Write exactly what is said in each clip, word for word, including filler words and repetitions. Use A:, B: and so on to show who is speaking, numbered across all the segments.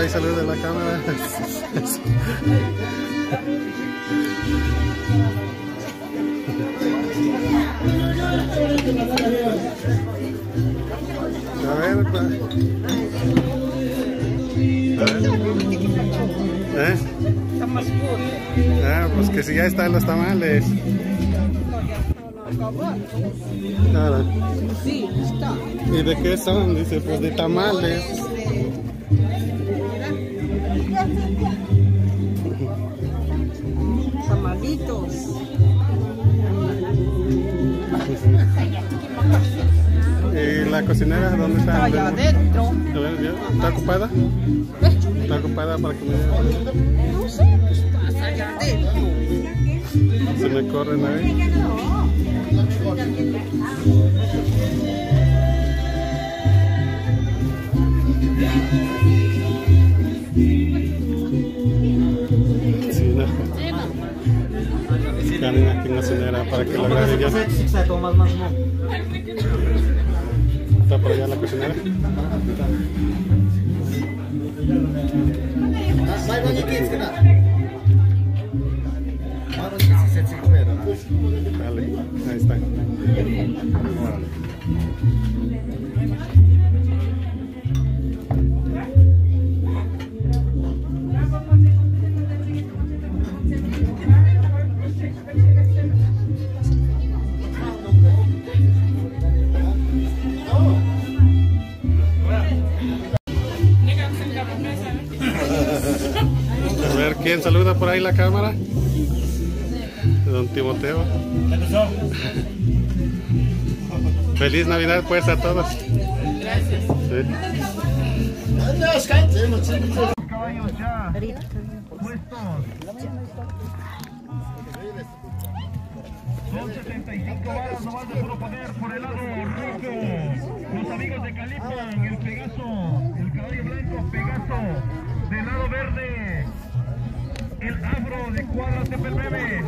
A: ahí saluda la cámara. A ver, pa. ¿Eh?
B: Está más puro.
A: Ah, pues que si ya están los tamales. Claro.
B: Sí, está.
A: ¿Y de qué son? Dice, pues de tamales.
B: Tamalitos.
A: ¿Y la cocinera dónde está?
B: Está allá adentro.
A: A ver, ¿ya? ¿Está ocupada? ¿Está ocupada para que me diga?
B: No sé, está allá adentro.
A: Se me corren ahí. Sí, no. Karen aquí en la cocinera para que lo agarre ya. ¿Está por allá la cocinera? Dale, ahí está. A ver, ¿quién saluda por ahí la cámara? Don Timoteo. Feliz Navidad pues a todos.
B: Gracias.
A: Sí.
C: Caballos ya puestos. Son setenta y cinco varas nomás de puro poder por el lado rojo. Los amigos de Calipan, el Pegaso, el caballo blanco Pegaso. Del lado verde, el Afro de Cuadras de Pelmeme.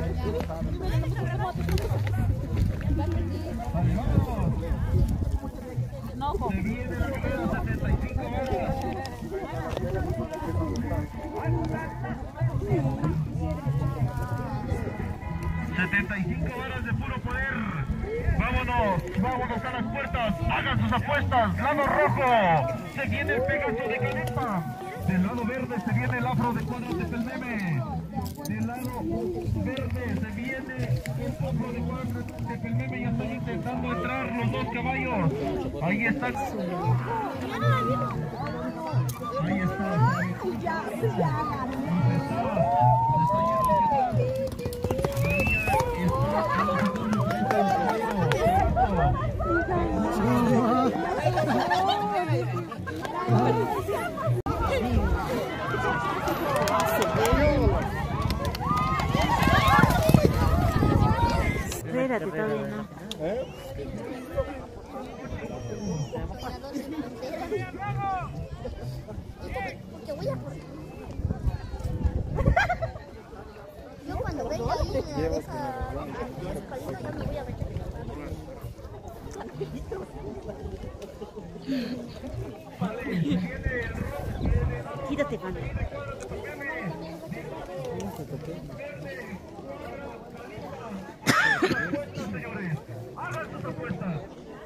C: Se viene la carrera setenta y cinco varas. setenta y cinco varas de puro poder. Vámonos, vámonos a las puertas. Hagan sus apuestas. Lado rojo, se viene el Pegaso de Calipa. Del lado verde se viene el Afro de Cuadras de Pelmeme. Del lado verde se viene el Afro de Cuadras de Pelmeme. Ya están intentando entrar los dos caballos. Ahí están. Ahí está.
D: Espérate, todavía no.
A: ¿Eh?
E: Porque voy a por... Yo cuando venga ahí a esa, a esa palina ya me voy a meter.
D: Quítate, Juan.
C: Señores, hagan sus apuestas.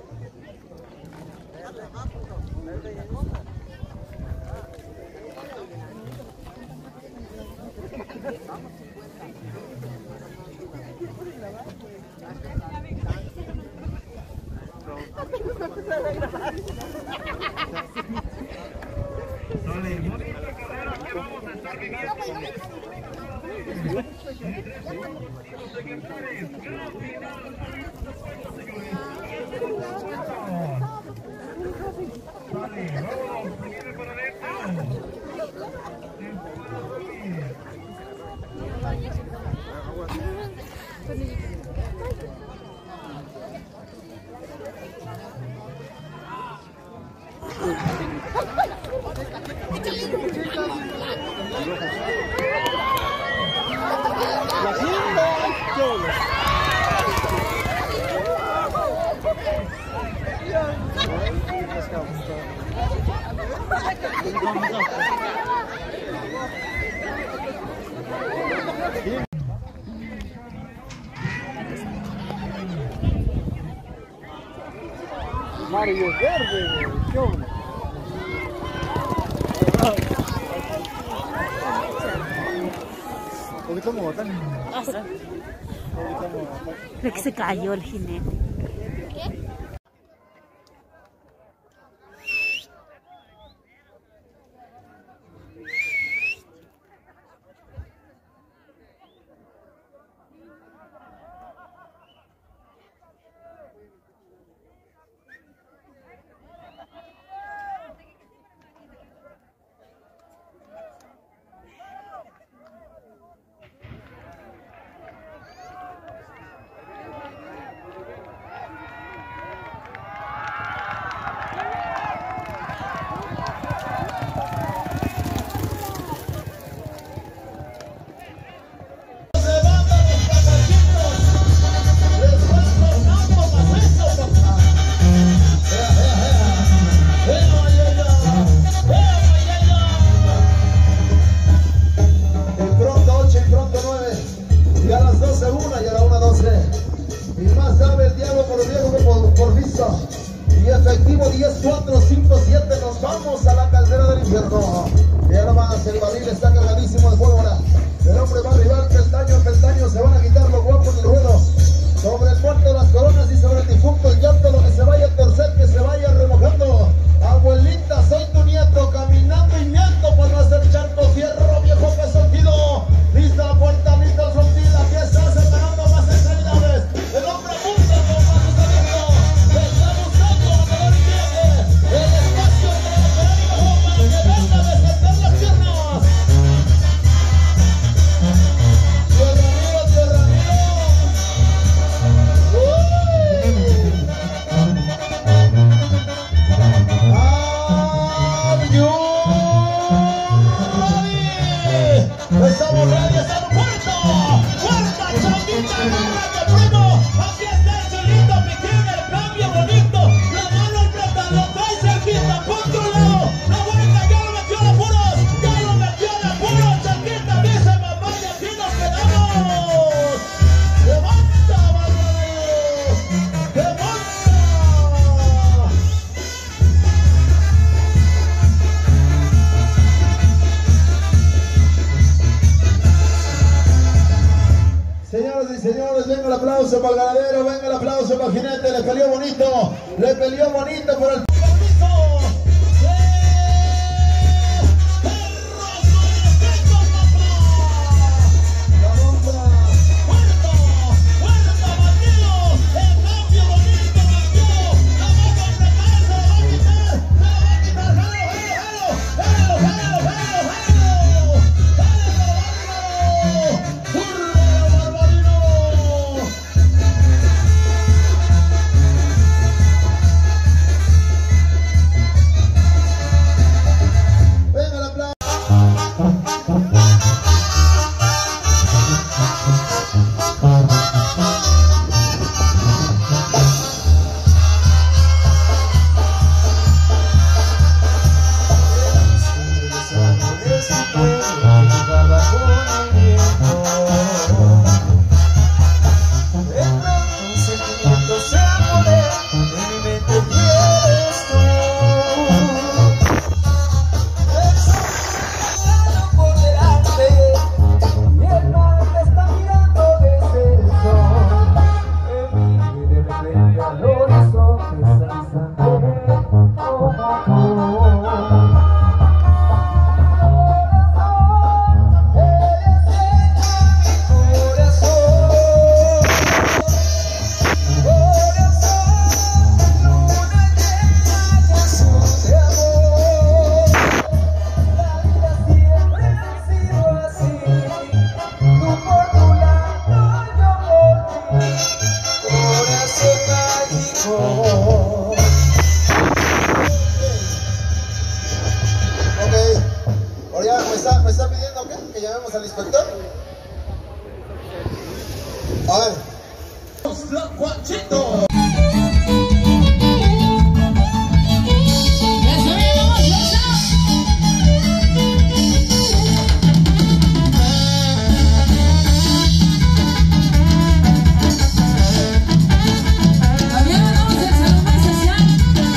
C: Dale, bonita carrera que vamos a estar viviendo. Los ejemplares, gran final. Dale, vámonos, se viene para adentro.
F: amarillo es verde, ¿qué onda? Ahorita me botan.
D: Creo que se cayó el jinete.
E: ¿Qué?
G: diez, cuatro, cinco, siete, nos vamos a la caldera del infierno. Mira nomás, el barril está cargadísimo de pólvora. El hombre va a arribar, peldaño, peldaño, se van a quitar los guapos del ruedo. Sobre el puerto de las coronas y sobre el difunto, el llanto, lo que se vaya a torcer, que se vaya remojando. Abuelita, soy tu nieto, caminando y miento para no hacer charco, fierro, viejo pesontido. Lista la puerta, lista el frontil, la pieza, separando más extremidades. El hombre apunta con pasos abiertos. Está buscando a poder viaje. El espacio entre la cadena y la bomba, que venga a desatar las piernas. Tierra mío, tierra mío. Estamos ready, estamos puerta, puerta, chamita, agárrate primo, aquí está el chelito, piquín, el cambio bonito, la mano aprieta, lo trae cerquita, controlado, la vuelta ya lo metió en apuros, ya lo metió en apuros, cerquita, dice mamá y aquí nos quedamos, levanta, barbados, levanta. Señoras y señores, venga el aplauso para el ganadero, venga el aplauso para el jinete, le peleó bonito, le peleó bonito por el permiso. La bomba, puerta, puerta, bandido, el cambio bonito, cambió, la mano apretada, se la va a quitar, se la va a quitar, jalo, jalo, jalo, jalo, jalo, jalo, jalo,
H: También vamos al salón más social.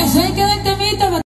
H: Así queda el temita.